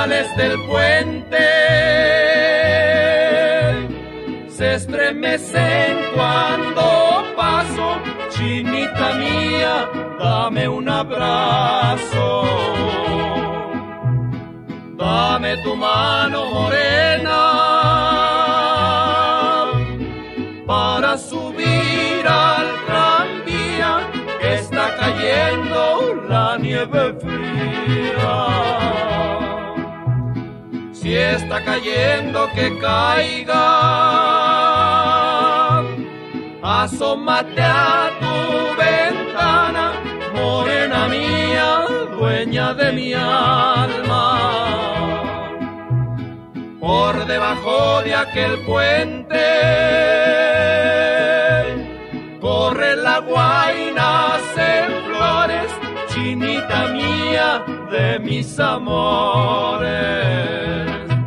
umbrales del puente se estremecen cuando paso. Chinita mía, dame un abrazo, dame tu mano morena para subir al tranvía, que está cayendo la nieve fría. Si está cayendo, que caiga, asómate a tu ventana, morena mía, dueña de mi alma. Por debajo de aquel puente corre el agua y nacen flores, chinita mía de mis amores.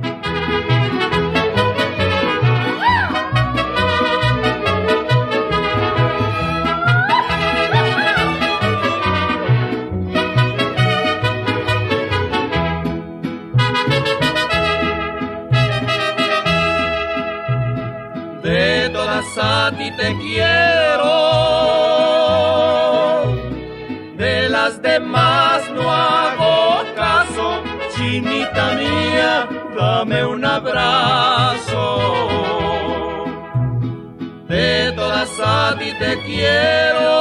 De todas a ti te quiero, de las demás no hago caso, chinita mía, dame un abrazo. De todas a ti te quiero,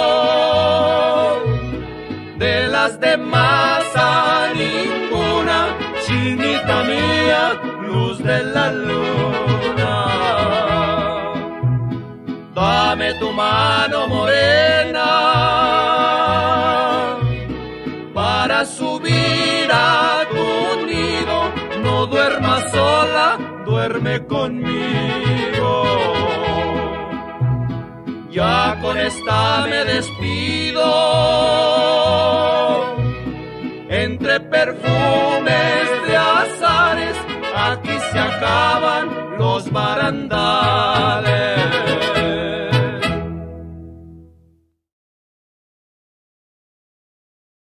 de las demás a ninguna, chinita mía, luz de la luna. Dame tu mano morena para subir a tu nido. No duermas sola, duerme conmigo. Ya con esta me despido. Entre perfumes de azares, aquí se acaban los barandales.